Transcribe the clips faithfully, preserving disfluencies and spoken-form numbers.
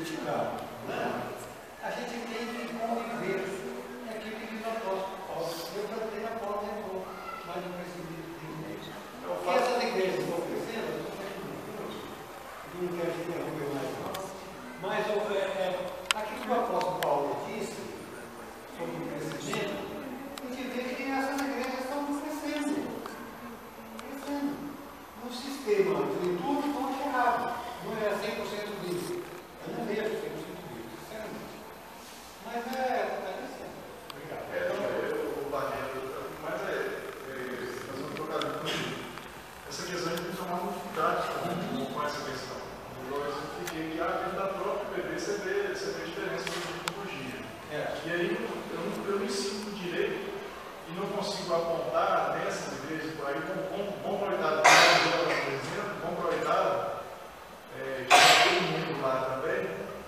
criticar, né? A gente tem que conviver. É aquilo que diz o apóstolo Paulo. Eu plantei na porta e vou, mas não recebi de igreja. Porque essas igrejas estão crescendo, eu estou não quero que interromper mais não. Mas é, é, aquilo que o apóstolo Paulo disse sobre o crescimento, a gente vê que essas igrejas estão crescendo. Crescendo. No sistema de tudo estão errado. Não é cem por cento disso. Eu não vejo cem por cento disso, sinceramente. Mas é, está crescendo. Obrigado. É, o Barreto, mas é, é fazendo um trocadilho, essa questão de tomar muito cuidado com essa questão. Eu exemplifiquei que a dentro da própria bebê você vê, você vê a diferença de tecnologia. É. E aí eu, eu, eu me sinto direito e não consigo apontar nessas igrejas por aí, como bom proletado, por exemplo, bom proletado, é, que está todo mundo lá também,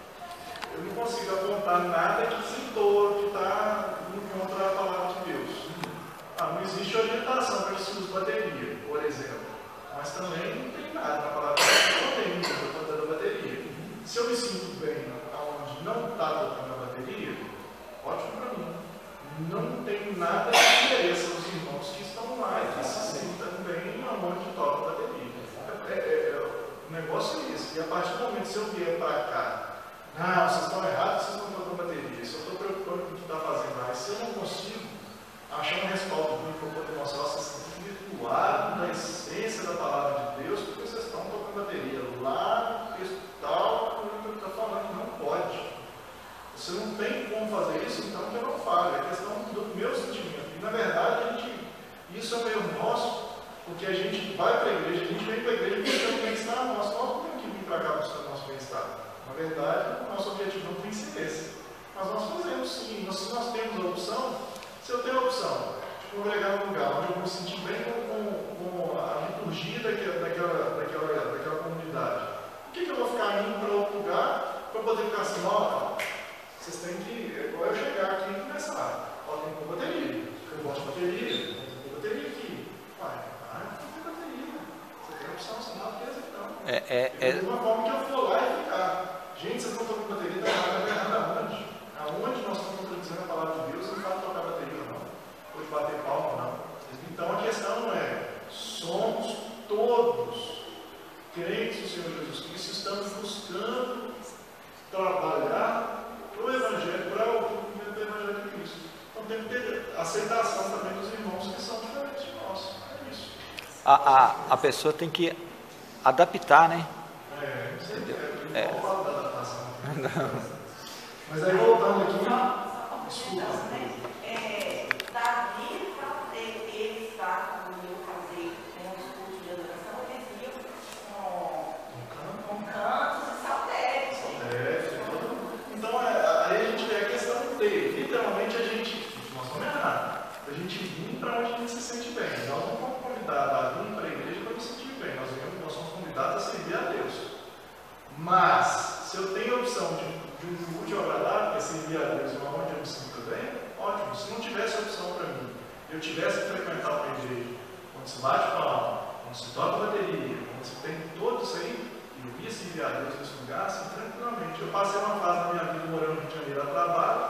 eu não consigo apontar nada que citou, que está contra a palavra de Deus. Ah, não existe orientação para que se use bateria, por exemplo. Mas também não tem nada na palavra de Deus, não tem muita coisa da bateria. Se eu me sinto bem onde não está tocando a bateria, ótimo para mim. Não tem nada que interessa aos irmãos que estão lá e que se sintam bem onde toca a bateria. É, é, é, o negócio é esse. E a partir do momento que eu vier para cá, não, vocês estão errados, vocês não tocam bateria. Se eu estou preocupado com o que está fazendo lá, e se eu não consigo achar um respaldo bíblico para poder mostrar, vocês estão virtuados da essência da palavra de Deus, porque vocês estão tocando bateria lá no texto tal, o que está falando, não pode. Você não tem como fazer isso, então que eu não falo. É questão do meu sentimento. E na verdade, a gente, isso é um erro nosso, porque a gente vai para a igreja, a gente vem para a igreja buscando bem-estar nosso. Nós não temos que vir para cá buscando nosso bem-estar. Na verdade, o nosso objetivo não tem que ser esse. Mas nós fazemos sim. Se nós temos a opção, se eu tenho a opção de congregar num lugar onde eu me sentir bem com, com a liturgia daquela, daquela, daquela, daquela comunidade, por que, que eu vou ficar indo para outro lugar para poder ficar assim, ó, vocês têm que, é igual eu chegar aqui e começar, ó, tem que pôr bateria, eu gosto de bateria, tem que pôr bateria aqui. Vai, vai, tem que pôr bateria. Você tem a opção, você não fez então. É, é, é... De uma forma que eu for lá e ficar. Gente, vocês não estão com bateria, está errado, está errado aonde? Aonde nós estamos contradizendo a palavra de Deus, não fala tocar bateria ou não, ou de bater palma ou não. Então a questão é, somos todos crentes do Senhor Jesus Cristo, estamos buscando trabalhar para o Evangelho, para o cumprimento do Evangelho de Cristo. Então tem que ter aceitação também dos irmãos que são diferentes de nós. É isso. A, a, a pessoa tem que adaptar, né? É, não sei, Entendeu? é, É. eu falo da adaptação. Mas aí voltando aqui, desculpa. É, Davi, ele está, como eu fazia com os cursos de adoração, eles iam com, com cantos e saltérios. É, então é, aí a gente vê a questão de, literalmente, a gente, nós vamos errar, a gente vir para onde a gente se sente bem. Nós não fomos convidados a vir para a igreja para nos sentir bem, nós, viemos, nós somos convidados a servir a Deus. Mas, se eu tenho a opção de, de um útil agradável, que é servir a Deus onde eu me sinto bem, ótimo. Se não tivesse opção para mim, eu tivesse que frequentar uma igreja onde se bate palma, onde se toca bateria, onde se tem tudo isso aí, eu ia servir a Deus nesse lugar, assim, tranquilamente. Eu passei uma fase da minha vida morando no Rio de Janeiro a trabalho,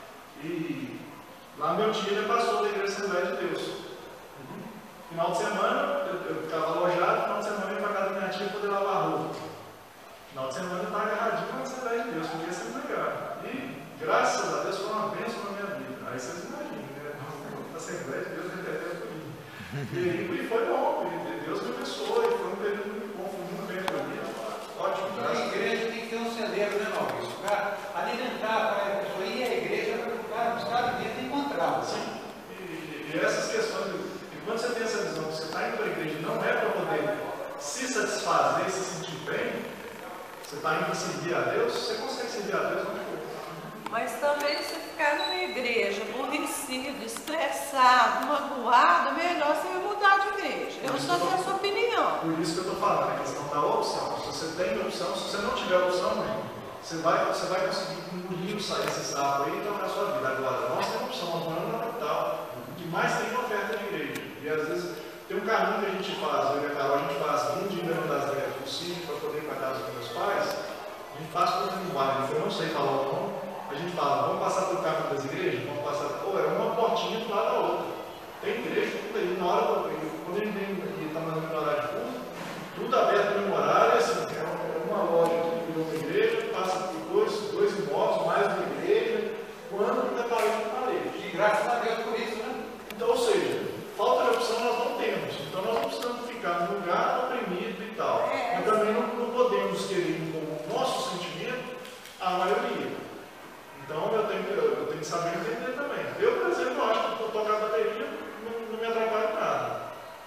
e lá meu tio ele passou da Igreja Assembleia de Deus. Uhum. Final de semana, eu, eu ficava alojado, final de semana eu ia para casa da minha tia poder lavar roupa. Final de semana eu estava agarradinho na Assembleia de Deus, porque ia ser legal. E graças a Deus foi uma bênção na minha vida. Aí vocês imaginam, né? A Assembleia de Deus repetendo por mim. E, e foi bom, e Deus me abençoou, e foi um período muito bom, foi muito bem para mim. Ótimo, Então, graças a igreja tem que ter um celeiro, né, Maurício? Para alimentar para a pessoa ir à igreja para buscar alimento e encontrá-lo. Sim. E, e essas questões, e quando você tem essa visão que você está indo para a igreja não é para poder se satisfazer, se sentir bem, você está indo servir a Deus, você consegue servir a Deus onde for. Mas também se ficar numa igreja aborrecido, estressado, magoado, melhor você mudar de igreja. Eu só tenho a sua opinião. Por isso que eu estou falando, a questão da opção. Se você tem opção, se você não tiver opção, você vai, você vai conseguir engolir esse sapo aí e tocar a sua vida. Agora, nós temos opção, nós moramos na capital, o que mais tem oferta na igreja. E às vezes tem um caminho que a gente faz, eu e a Carol, a gente faz vindo de Invernador das Neves possível para poder ir para a casa dos meus pais. A gente passa por uma linguagem, eu não sei falar o nome, a gente fala, vamos passar pelo caminho das igrejas, vamos passar, pô, é uma portinha do lado da outra. Tem igreja, tudo aí, na hora, quando a gente vem e está mandando no horário de culto, tudo aberto no mesmo horário, assim, é uma loja que virou uma igreja, passa por dois, dois imóveis, mais uma igreja, quando está parede de parede. E graças a Deus por isso, né? Então, ou seja, falta de opção nós não temos. Então nós não precisamos ficar num lugar oprimido e tal. É. Mas também não, não podemos querer como nosso sentimento a maioria. Então eu tenho, eu tenho que saber entender também. Eu, por exemplo, acho que tocar bateria não, não me atrapalha em nada.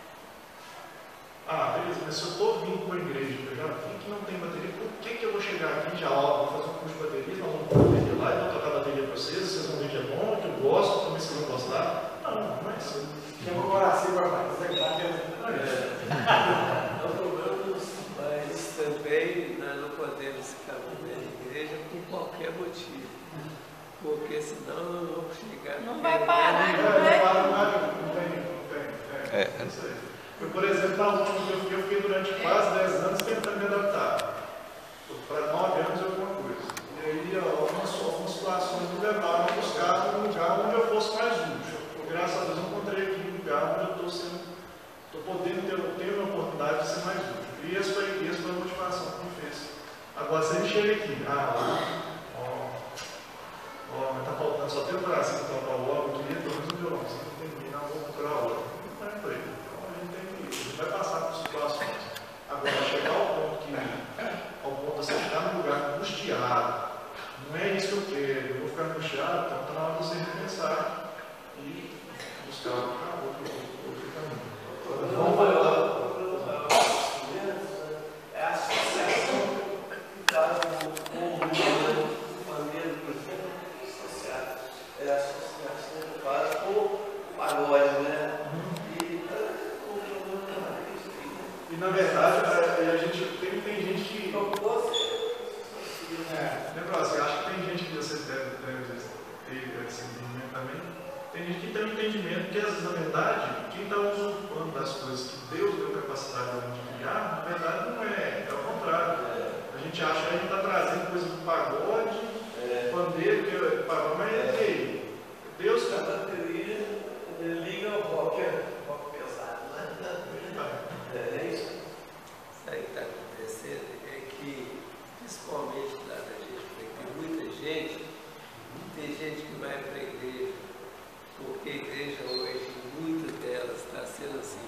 Ah, beleza, mas se eu estou vindo para uma igreja, eu já vi que não tem bateria, por que, que eu vou chegar aqui já, ó, vou fazer um curso de bateria, nós vamos pôr bateria lá e vou tocar bateria para vocês, vocês vão ver que é bom, que eu gosto, também vocês vão gostar. Não, não é isso. Que eu vou orar assim para fazer Não é isso. Nós vamos, mas também nós não podemos ficar na igreja por qualquer motivo. Porque senão nós vamos chegar. Não vai parar, Não, não não, vai. não, não tem, não tem. É, É. é isso aí. Eu, por exemplo, na última que eu fiquei, eu fiquei durante quase dez anos tentando me adaptar. Para nove anos alguma coisa. E aí, algumas, algumas situações me levaram a buscar um lugar onde eu fosse mais útil. Eu, graças a Deus, eu encontrei aqui um lugar onde eu estou sendo, estou podendo ter, ter uma oportunidade de ser mais útil. E essa foi, essa foi a motivação que me fez. Agora, se ele chega aqui, ah, ó, ó, mas está faltando só ter o braço para tocar o órgão, eu queria pelo menos um violão, você não tem ninguém, não, vou procurar o órgão. Não é por aí. Então, a gente tem que, a gente vai passar por situações. Agora, chegar ao ponto que, ao ponto de você ficar num lugar angustiado, não é isso que eu quero, eu vou ficar angustiado, então está na hora de você repensar e buscar outro, outro, outro caminho. Vamos falar. É a associação que dá o movimento família, por exemplo, associado. É a associação que faz o pagode, né? E na verdade, a, a gente tem, tem gente que. É. Lembra, você acha que tem gente que você deve, deve ter esse entendimento também? Tem gente que tem um entendimento que, às vezes, na verdade, quem está usurpando das coisas que Deus deu capacidade de criar, na verdade não é, é o contrário. A gente acha que a gente está trazendo coisa do pagode, pandeiro, que é pagode, mas é que Deus está. A bateria liga ao rock, rock pesado, né? É isso. Isso aí que está acontecendo é que, principalmente lá da gente, tem muita gente, tem gente que vai para a igreja, porque a igreja hoje, muitas delas, está sendo assim.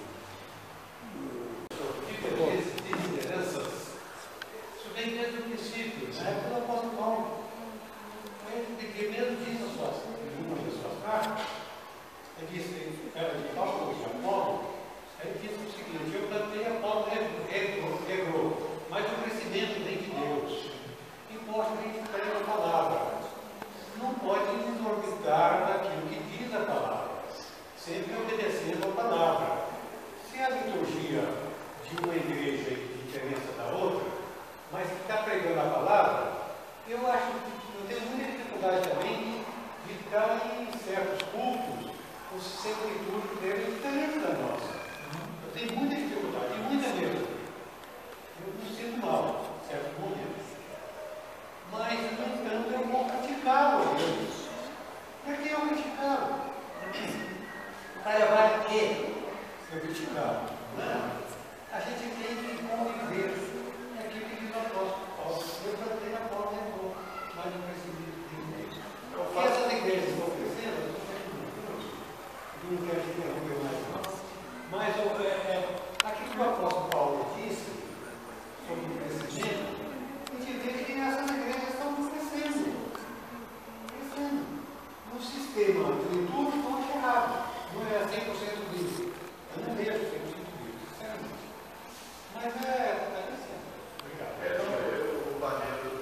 De lideranças, isso vem desde o princípio, na época do apóstolo Paulo. Ele mesmo diz nas suas, em uma das suas cartas, ele disse, era de Paulo, de Apolo, ele disse o seguinte: eu plantei, Apolo regou, mas o crescimento vem de Deus. E mostra que a gente prega a palavra. Não pode desorbitar daquilo que diz a palavra, sempre obedecendo a palavra. Se a liturgia de uma igreja é diferente da outra, mas está pregando a palavra, eu acho que eu tenho muita dificuldade também de ficar em certos cultos com sendo litúrgico dele diferente da nossa. Eu tenho muita dificuldade, e muita mesmo. Eu me sinto mal em certos momentos. Mas, no entanto, eu vou praticá-lo. Por que eu praticá-lo? Para levar o quê? Eu praticá-lo. A gente tem que conviver. É aquilo que diz o apóstolo Paulo. Eu plantei na porta e vou, mas não preciso de igreja. E essas igrejas estão crescendo, eu estou fazendo não quero interromper mais não. Mas é, é, aquilo que o apóstolo Paulo disse sobre o crescimento, a gente vê que essas igrejas estão crescendo. Crescendo. No sistema litúrgico eu acho errado. Não é cem por cento bíblico. Eu não vejo cem por cento bíblico, sinceramente. Mas é, está crescendo. Obrigado. É, eu, o Barreto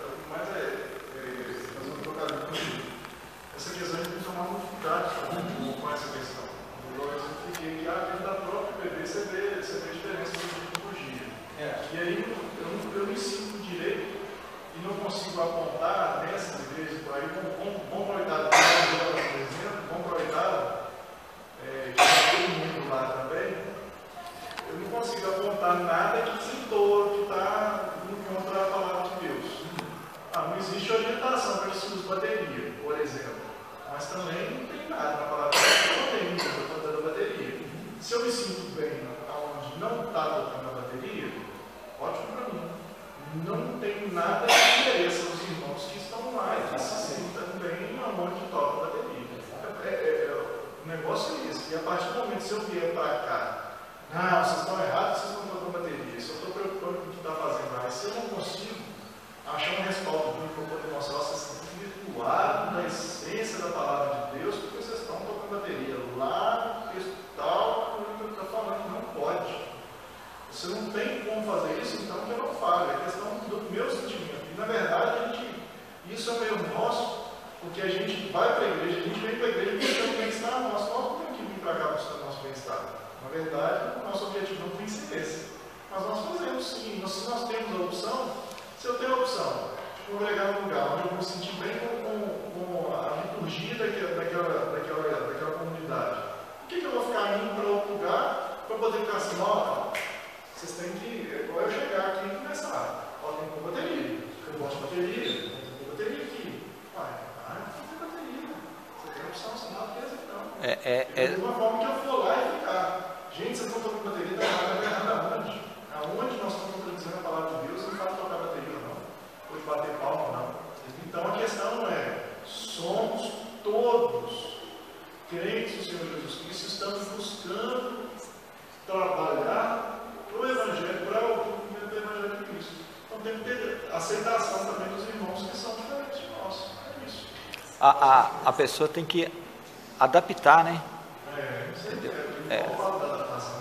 existe orientação para esse uso de bateria, por exemplo. Mas também não tem nada na palavra de Deus que não tem para fazer da bateria. Se eu me sinto bem onde não está tocando a bateria, ótimo para mim. Não tem nada que interessa aos irmãos que estão lá e que se sintam bem onde toca a bateria. É, é, é, o negócio é esse. E a partir do momento que eu vier para cá, não, vocês estão errados, vocês não tocam bateria. Se eu estou preocupado com o que está fazendo lá, se eu não consigo achar um respaldo bíblico para poder mostrar, vocês estão virtuados na essência da palavra de Deus, porque vocês estão tocando bateria. Lá no texto tal, o que está falando, não pode. Você não tem como fazer isso, então que eu não falo. É questão do meu sentimento. E na verdade, a gente, isso é um erro nosso, porque a gente vai para a igreja, a gente vem para a igreja buscando o bem-estar nosso. Nós não temos que vir para cá buscando o nosso bem-estar. Na verdade, o nosso objetivo não tem que ser esse. Mas nós fazemos sim. Nós, se nós temos a opção, se eu tenho a opção de congregar num lugar onde eu vou me sentir bem com, com, com a liturgia daquela, daquela, daquela, daquela comunidade, por que, que eu vou ficar indo para outro lugar para poder ficar assim, ó, vocês têm que, é igual eu chegar aqui e começar, ó, tem que pôr bateria, eu gosto de bateria, tem que pôr bateria aqui. Vai, vai, tem que pôr bateria. Você tem a opção, você não fez então. É, é, é... De uma forma que eu for lá e ficar. Gente, vocês estão tocando bateria, está errado, está errado aonde? Aonde nós estamos traduzindo a palavra de Deus, não fala tocar bateria ou não, ou de bater palma ou não. Então a questão é, somos todos crentes do Senhor Jesus Cristo, estamos buscando trabalhar para o Evangelho, para o cumprimento do Evangelho de Cristo. Então tem que ter aceitação também dos irmãos que são diferentes de nós. É isso. A, a, a pessoa tem que adaptar, né? É, não sei, É. é, eu falo da adaptação.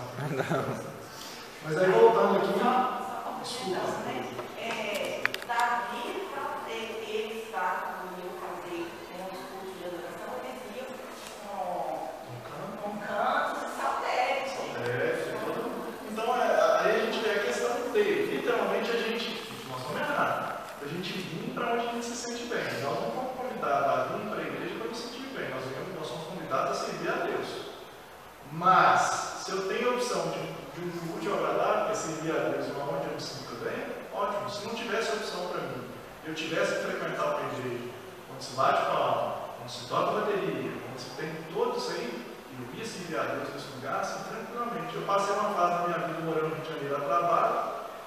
Mas aí voltando aqui, desculpa. É, Davi, ele está, como eu falei, tem uns cursos de adoração, eles iam com, com cantos e saltérios. É, então é, aí a gente vê a questão de, literalmente, a gente, nós vamos errar, a gente vir para onde a gente se sente bem. Nós não vamos convidar a vir para a igreja para nos sentir bem, nós, vemos, nós somos convidados a servir a Deus. Mas, se eu tenho a opção de, de um culto agradável, que é servir a Deus onde eu me sinto bem, ótimo. Se não tivesse opção para mim, eu tivesse que frequentar uma igreja onde se bate palma, onde se toca bateria, onde se tem tudo isso aí, eu ia servir a Deus nesse lugar, assim, tranquilamente. Eu passei uma fase da minha vida morando no Rio de Janeiro a trabalho,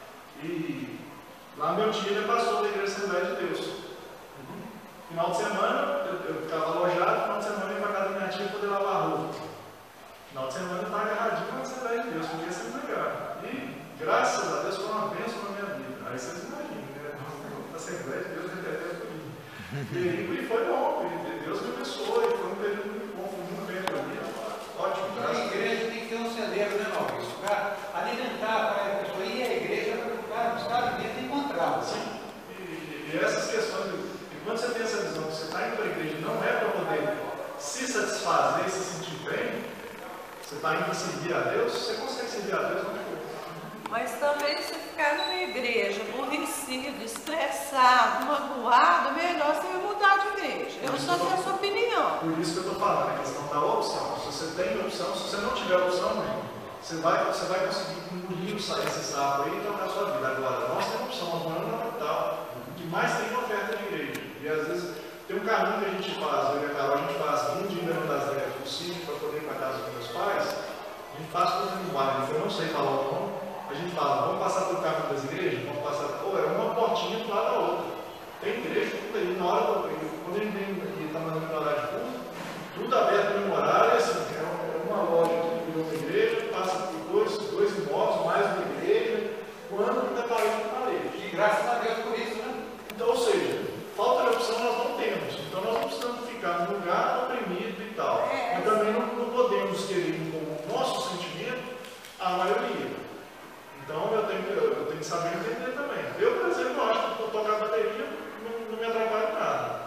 e lá meu tio ele passou da Igreja Assembleia de Deus. Uhum. Final de semana, eu, eu ficava alojado, final de semana eu ia para casa da minha tia poder lavar roupa. Final de semana eu estava agarradinho na Assembleia de Deus, porque isso é legal. E, graças a Deus, foi uma bênção na minha vida. Aí vocês imaginam, né? A Assembleia de Deus repreende por mim. E foi bom, e Deus me abençoou, e foi um período muito bom, foi muito bem para mim. Ótimo, A graças a Deus. igreja tem que ter um celeiro, né, Maurício? O cara alimentar para a pessoa ir à igreja para o cara buscar alimento e encontrá-lo. Sim. E, e essas questões, e quando você tem essa visão, que você está indo para a igreja, não é para poder se satisfazer e se sentir bem, você está indo servir a Deus, você consegue servir a Deus onde for. Mas também se ficar numa igreja aborrecido, estressado, magoado, melhor você mudar de igreja. Eu só tenho a sua opinião. Por isso que eu estou falando, a questão da opção. Se você tem opção, se você não tiver opção, você vai, você vai conseguir engolir esse sapo aí e tocar a sua vida. Agora, nós temos opção, nós moramos na capital, o que mais tem oferta de igreja. E às vezes tem um caminho que a gente faz, eu e a Carol, a gente faz vindo de Ribeirão das Neves possível para poder ir para casa dos meus pais. A gente faz tudo no bairro, eu não sei falar o nome. A gente fala, vamos passar pelo caminho das igrejas? Vamos passar, pô, é uma portinha do lado da outra. Tem igreja, tudo aí, na hora do, quando a gente vem aqui, está mandando horário de culto, tudo aberto no mesmo horário, assim, é uma loja que virou uma igreja, passa por dois, dois imóveis, mais uma igreja, quando está parede com parede. E graças a Deus por isso, né? Então, ou seja, falta de opção nós não temos. Então nós não precisamos ficar num lugar oprimido e tal. Mas também não, não podemos querer como nosso sentimento a maioria. Então eu tenho, eu tenho que saber entender também. Eu, por exemplo, acho que tocar bateria não, não me atrapalha nada.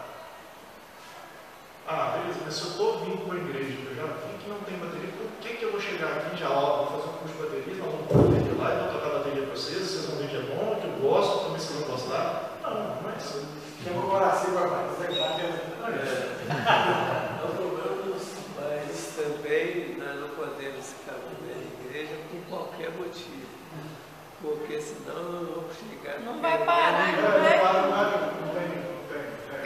Ah, beleza, mas se eu estou vindo para a igreja, eu já vi que não tem bateria, por que, que eu vou chegar aqui já, ó, vou fazer um curso de bateria, nós vamos pôr bateria lá e vou tocar bateria para vocês, vocês vão ver que é bom, que eu gosto, também vocês vão gostar. Não, não é isso. Chama o coração para mais, você já tem Nós vamos, mas também nós não podemos ficar na igreja por qualquer motivo. Porque senão eu vou chegar. Não vai parar, não É, vai? não, não, não tem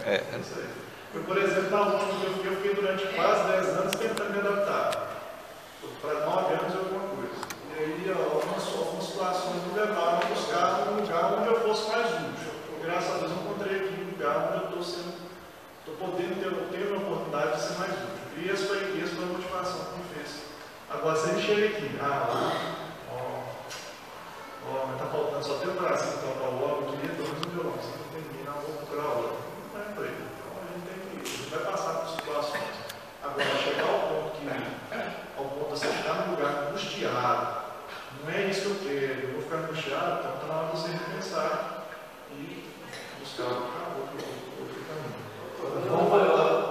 é, É isso aí. Eu, por exemplo, na última que eu fiquei, eu fiquei durante quase dez anos tentando me adaptar. Para nove anos alguma coisa. E aí, algumas, algumas situações me levaram a buscar um lugar onde eu fosse mais útil. Eu, graças a Deus, eu encontrei aqui um lugar onde eu estou sendo, estou podendo ter, ter uma oportunidade de ser mais útil. E essa foi, essa foi a motivação que me fez. Agora, você chega aqui, ah, ó, ó, mas tá faltando só ter o braço, então, para o homem, eu queria pelo menos um violão, você não tem ninguém, não, vou procurar outro. Não é por aí. Então, a gente tem que, a gente vai passar por situações. Agora, chegar ao ponto que, ao ponto de você ficar num lugar angustiado, não é isso que eu quero, eu vou ficar angustiado, então está na hora de você repensar e buscar outro, outro caminho. Vamos voltar.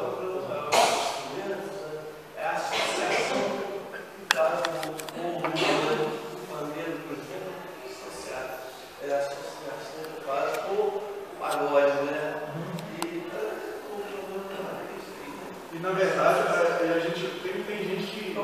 É a associação que faz o mundo de maneira, por exemplo, associada. É a associação que faz com o pagode, né? E na verdade, a, a gente tem, tem gente que.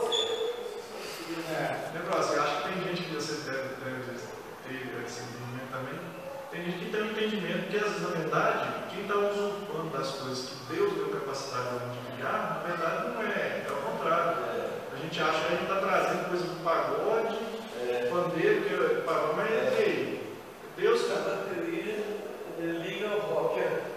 É, lembra, assim, acho que tem gente que você deve, deve ter esse entendimento também. Tem gente que tem um entendimento que, às vezes, na verdade, quem está usurpando das coisas que Deus deu capacidade de criar, na verdade não é, é o contrário. A gente acha que a gente está trazendo coisa do pagode, pandeiro, que é pagode, mas é Deus, Cada teoria liga ao rock.